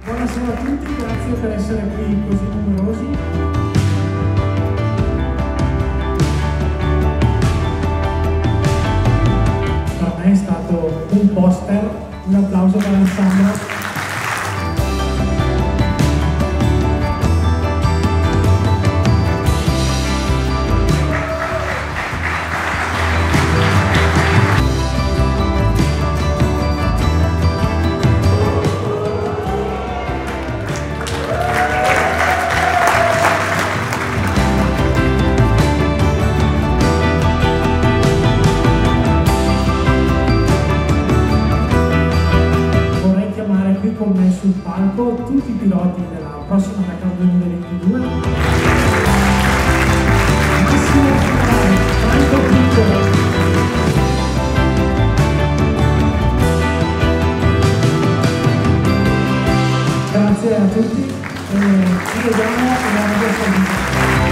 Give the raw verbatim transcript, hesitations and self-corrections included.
Buonasera a tutti, grazie per essere qui così numerosi. Per me è stato un poster, un applauso per Alessandro. Con me sul palco tutti i piloti della prossima Dakar duemilaventidue. Massimo Franco Piccolo. Grazie a tutti e ci vediamo alla prossima.